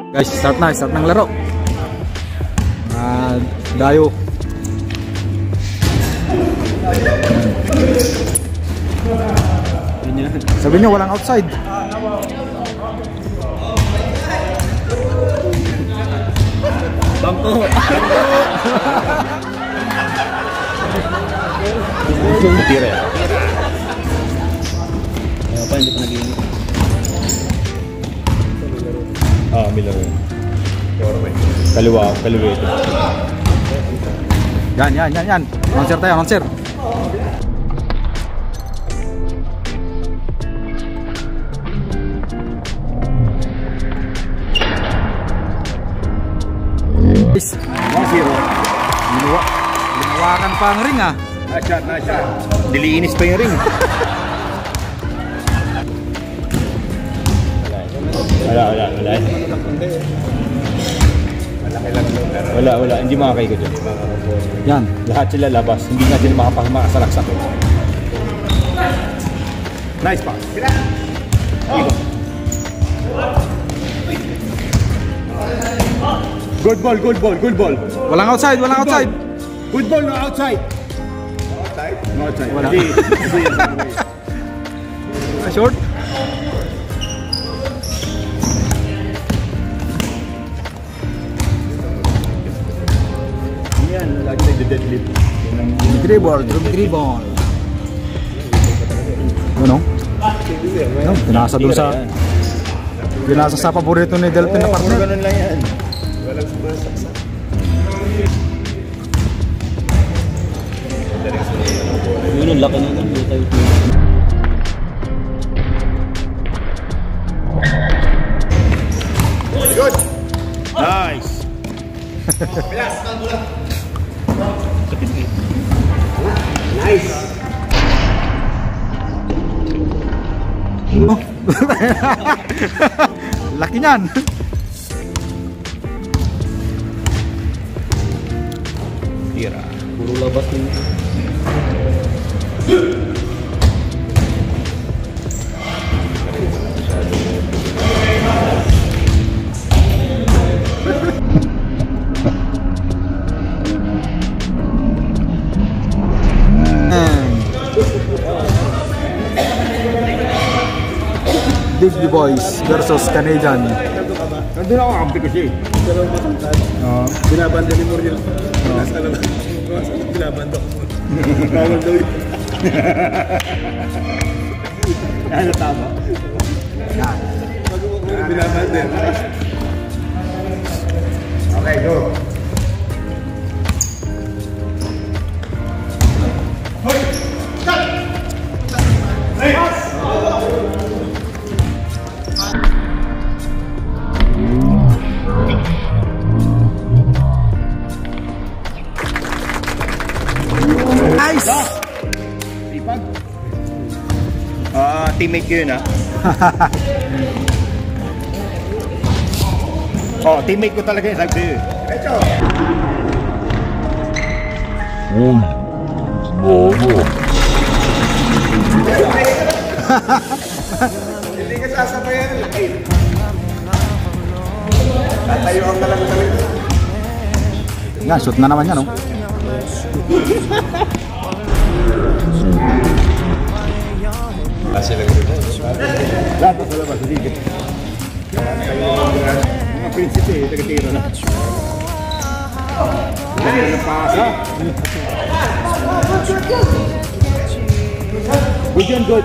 Guys, start ng laro. Dayo. Sabi niyo walang outside. Bangko. Tira ya. Apa hindi pa nag-iinit? Miller. Kaliwa ito. Yan. Launcher tayo, launcher. Guys, 1-0. Ginawakan pa ang ring ah. Nice shot. Diliinis pa yung ring. Wala. Hindi makakaigod yun. Yan, lahat sila labas. Hindi nga sila makasalaksak. Nice pass. Good ball. Walang outside. Good ball, no outside. No outside. Wala. Short. Yan, lagi nagde-deadlift. Dribble. Ano? Pinasa sa paborito ni Delphin na partner. Ganun lang yan. Walang sumasaksak. Yun ang laki na ng tayo. Good! Nice! Nice! Oh. Laki niyan. Tira. Puro labas din. Disney Boys versus Canadian. Nandun ako kampi kasi. Dalawang matangkad. Binabanda ni Muriel. Nasa lang. Binabanda ko muna. Bawal daw yun. Ano tama? Binabanda. Okay, go. Nice! Ipag? Teammate ko yun teammate ko talaga yun. Sabi ko yun. Echo! Hindi ka sasabayan ng laki. Tatayuan ka lang talaga. Yan, shoot na naman yan, no? Kasi lang rin. Lahat sa labas, sige. Mga prinsipe, tagatira na. Ganda na pasa. Good yan, good.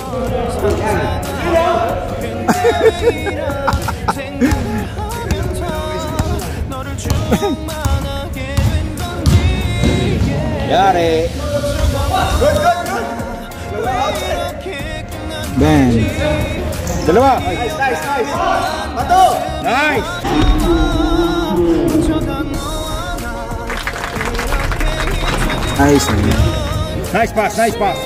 Yari. Good. Ben. Dalawa. Nice. Pato. Nice. Nice. Nice pass.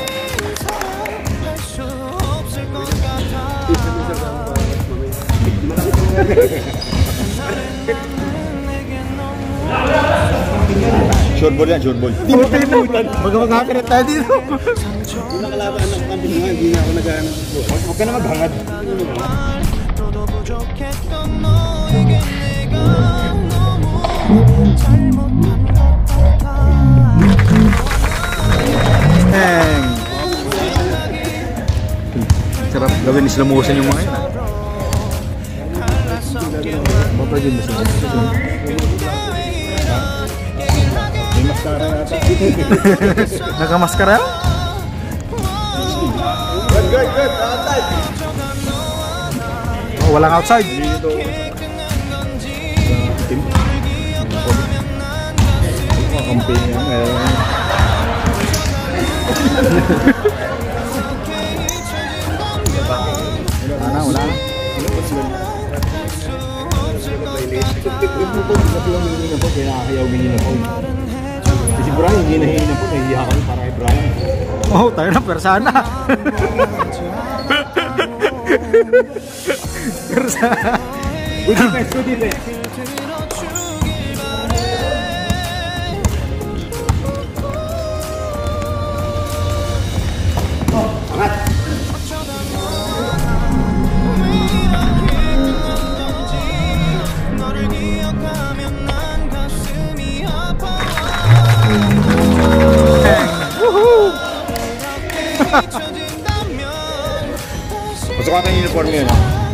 Short ball yan, short ball. Hindi mo kalimutan. Mag-hakirit tayo dito. Yung nakalaban ng kambing nga, hindi na ako nag-ano. Huwag ka na maghangad. Sarap gawin ni slow motion yung mga yun. Bapa din mas May maskara yata. Naka-maskara? Good. Outside. Oh, walang outside. Team. Campaign yan. Wala na. Si Brian, hindi nahihingi po. Nahihiya kami para kay Brian. Oh, tayo na, persana. Persana. Good defense. Pasok ka yung uniform yun.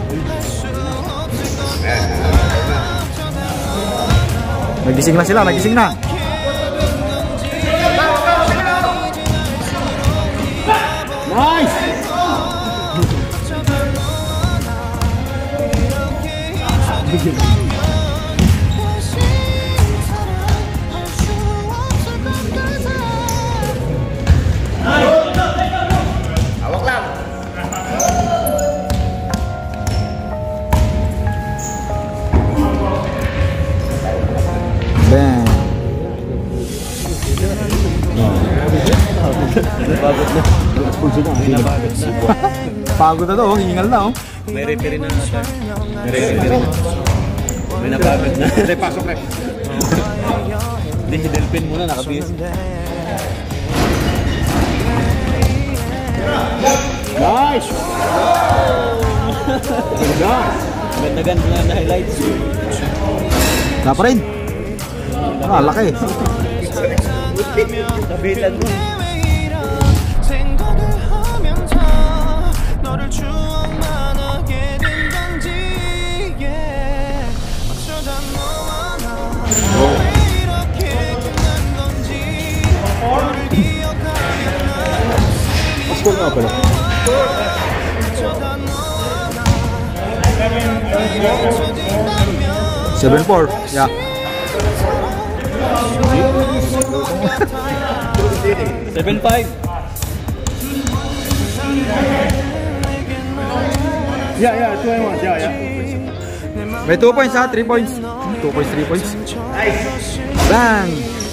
Nagising na sila, nagising na. Nice! Hawak lang. Bang. Pagod na to, hingal na oh. May referee na natin. May referee na. May napagod na. Hindi, pasok na. Hindi, si Delphin muna nakabis. Nice! Ganda-ganda na highlights. Wala pa rin. Ah, laki. Sabitan mo. Score nga pala. 7-4. Yeah. 7-5. Yeah, 2-1. Yeah. May 2 points ha, 3 points. 2 points, 3 points. Nice! Bang!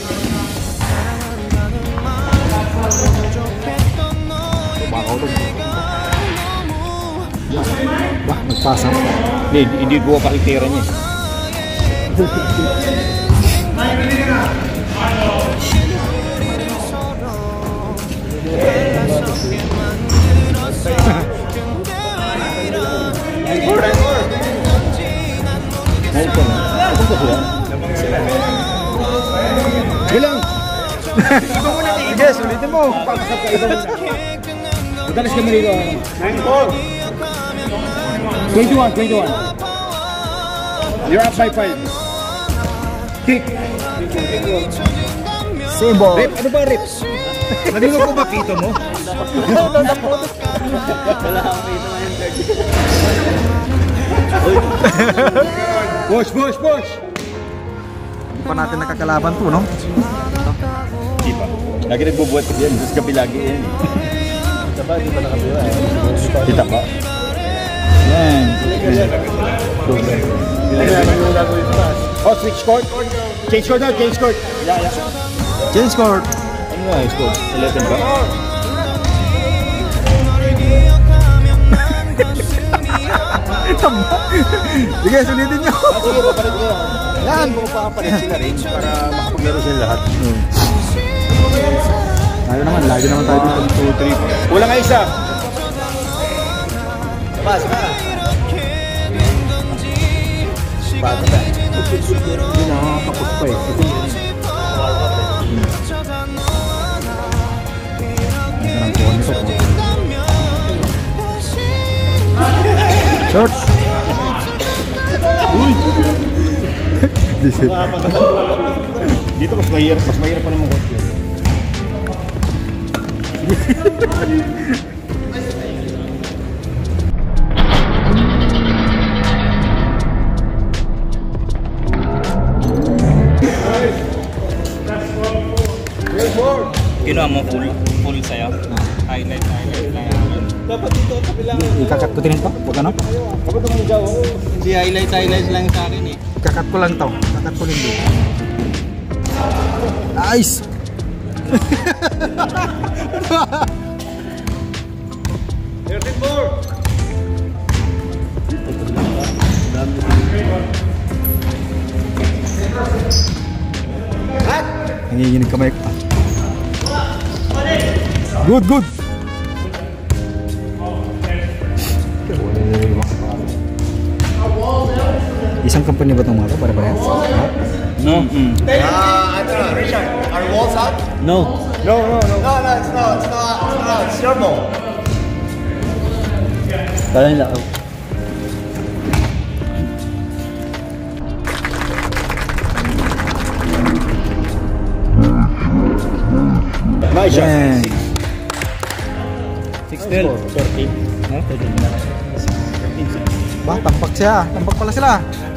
Bakaw to. Bah, nagpasa. Hindi buwa pakitira niya. Bilang! Sige, sulitin mo. Madalas kami rito. 9-4. 21. You're up by 5. Kick. Same ball. Rip, ano ba rip? Nalino ko ba pito mo? Wala akong pito ngayon, Push! Hindi pa natin nakakalaban to, no? Di ba? Lagi nagbubuhat kasi yan. Diyos kapi lagi yan. Kita ba? Di ba nakabira eh? Kita ba? Yan. Oh, switch court? Change court na, change court. Yeah. Change court. Ano nga yung score? 11 ba? Sige, sulitin nyo. Sige, papalit ko yan. Yan. Papalit sila rin para makapaglaro sila lahat. Tayo naman, lagi naman tayo dito. 2, 3. Wala nga isa. Pas ka. Bago ka. Hindi nakakapos pa eh. Ang kone ko. Short. Dito mas mahirap pa naman coach yun. Ginawa mo full sa'yo. Highlight lang. Dapat dito at kabila. Ikakat ko din to. Huwag ano? Dapat ang higaw. Hindi highlight lang sa akin eh. Ikakat ko lang to. Ikakat ko din dito. Nice! Nanginginig kamay ko. Good, good! Isang company ba itong mga ito? Para-para? No. Richard, are walls up? No. No, it's not. It's your ball. Kala nila. Nice shot. Yan. 6-12. 13. Ba, tampak siya. Tampak pala sila.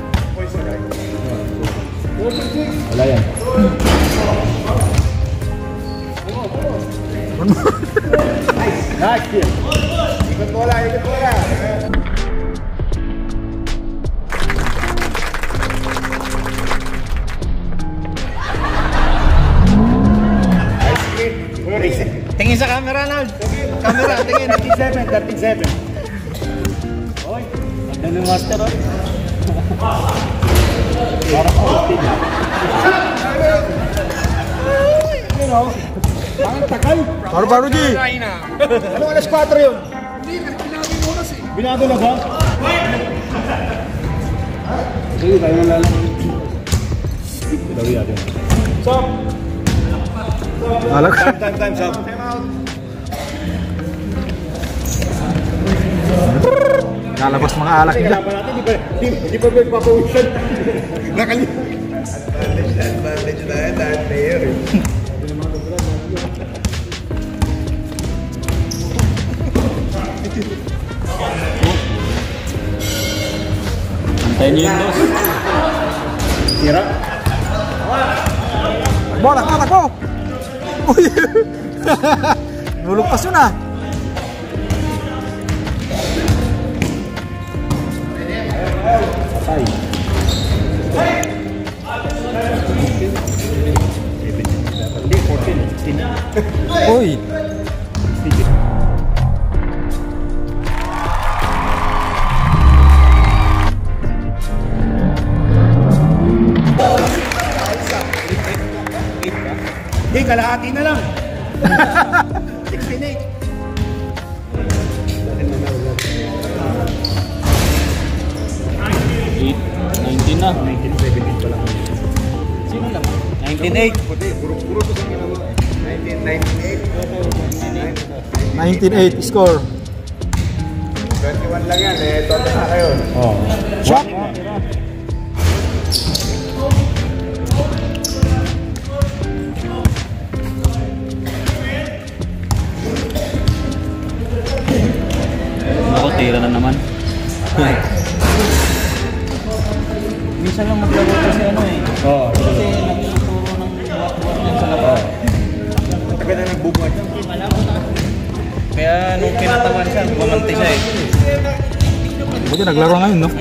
Wala yan. Nice kill. Ikot bola. Tingin sa camera, Nald. Camera, tingin. 37. Oy, ano ng master, oh? Baru-baru Ji. Ano alas 4 yun? Binago na ba? Sige, tayo na lang. Stop! Alak. Time, stop. Lalabas mga alak nila. Kailangan natin, di pa magpapawisan. Nakalimutan. Advantage na yan, dahil player eh. Antayin niyo yung dos. Tira. Bola, takbo! Uy! Nulugpas yun ah. Patay. Hindi, 14. Uy! Hindi, kalahati na lang. 16-8. 19 na. 19-17 pa lang. Sino lang? 19-8. Puro to sa ginawa. 19-8. 19-8 score. 21 lang yan eh. Toto na kayo. Oh. Shot! Ako, tira na naman. Minsan lang maglaro kasi ano eh. Oh. Kasi nagtuturo ng yan sa labas. Tagal na nagbubad. Kaya nung kinatawan siya, gumanti siya eh. Buti naglaro ngayon, no?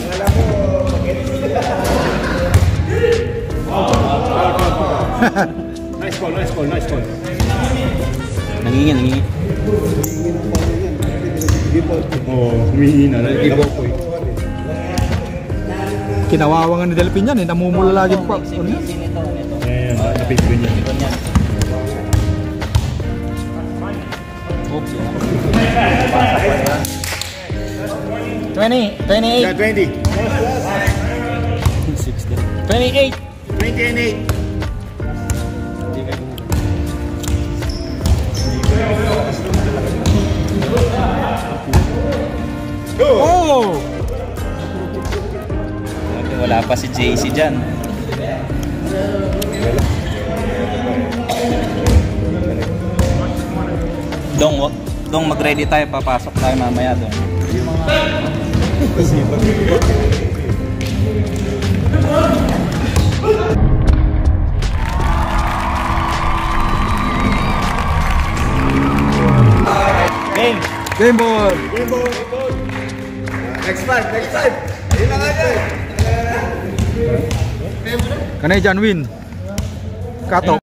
Nice call. Nangingin. Oh, humihina na. Ibo ko eh. Kinawawangan ni Delphin yan eh. Namumula lagi pa. Ano yan? Ayan, napigil niya. Oops. 20. 28. 20-8. Oh! Wala pa si JC dyan. Dong, mag-ready tayo. Papasok tayo mamaya doon. Game! Game ball! Next time! Ayun na nga dyan! Kanay John win. Kato.